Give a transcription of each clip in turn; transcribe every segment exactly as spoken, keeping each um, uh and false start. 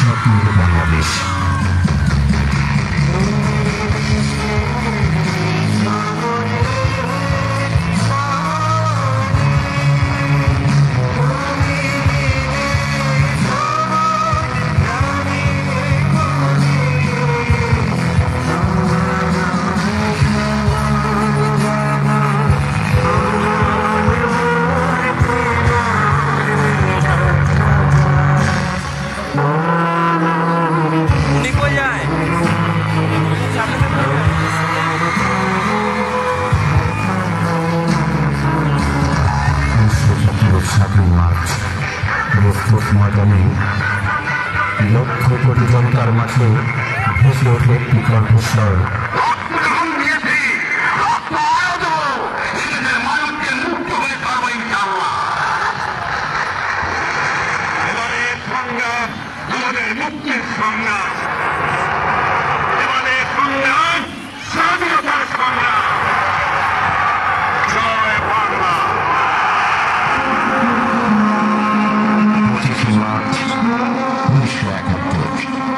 স্বপ্নের বাংলাদেশ। ময়দানে লক্ষ কোটি জনতার মাঝে ভেসে ওঠে একটি কণ্ঠস্বর, আমাদের মুক্তির সংগ্রাম, আমাদের সংগ্রাম স্বাধীনতার সংগ্রাম। জয় বাংলা। পঁচিশে মার্চ উনিশশো একাত্তর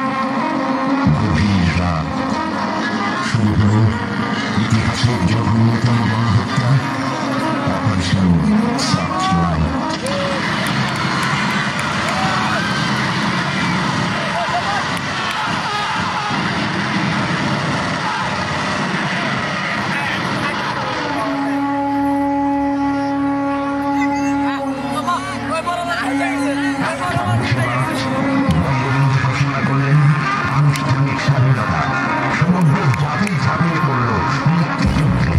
গভীর রাত শুরু হল ইতিহাসের জঘন্যতম গণহত্যা অপারেশন সার্চলাইট। আনুষ্ঠানিক স্বাধীনতা সমগ্র জাতি ঝাঁপিয়ে পড়ল মুক্তিযুদ্ধে।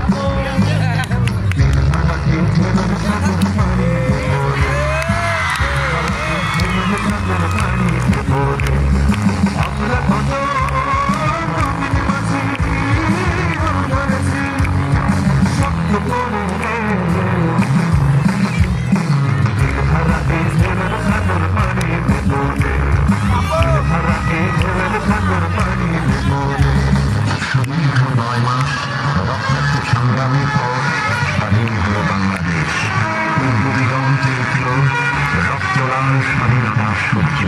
সুদীর্ঘ নয় মাস রক্তাক্ত সংগ্রামের পর স্বাধীন হল বাংলাদেশ। পূর্ব দিগন্তে উঠল রক্তলাল স্বাধীনতার সূর্য।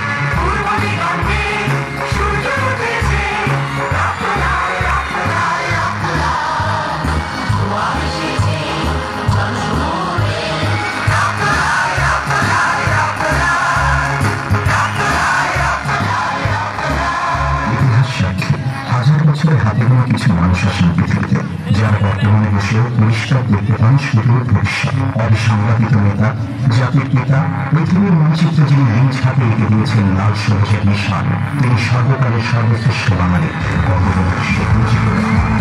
হাতে গোনা কিছু মানুষ আসেন পৃথিবীতে, যারা বর্তমানে বসে পরিষ্কার দেখতে পান সুদূর ভবিষ্যৎ। অবিসংবাদিত নেতা, জাতির পিতা, পৃথিবীর মানচিত্রে যিনি নিজ হাতে এঁকে দিয়েছেন লাল সবুজের নিশান, তিনি সর্বকালের সর্বশ্রেষ্ঠ বাঙালি বঙ্গবন্ধু শেখ মুজিবুর রহমান।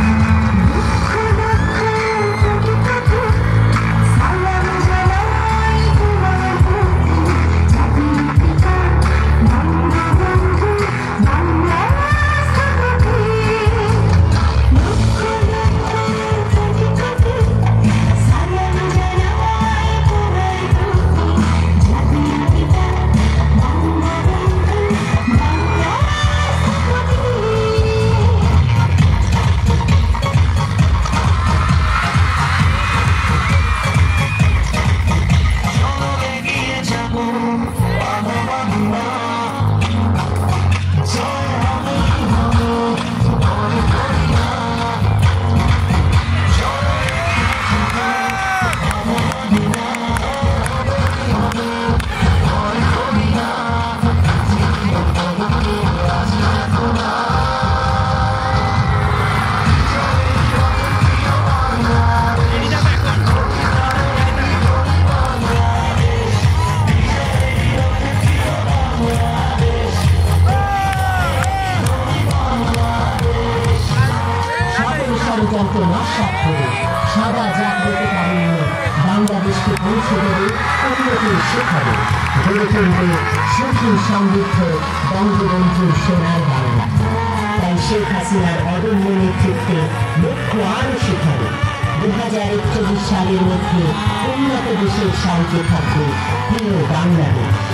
সারা জাগ্রত কারণে বাংলাদেশকে পৌঁছে দেবে উন্নতির শিখরে, গড়ে তুলবে সুখী সমৃদ্ধ বঙ্গবন্ধুর সোনার বাংলা। তাই শেখ হাসিনার অদম্য নেতৃত্বে লক্ষ্য আরো শিখরে দু হাজার একচল্লিশ সালের মধ্যে উন্নত দেশের শান্তি থাকবে প্রিয় বাংলাদেশ।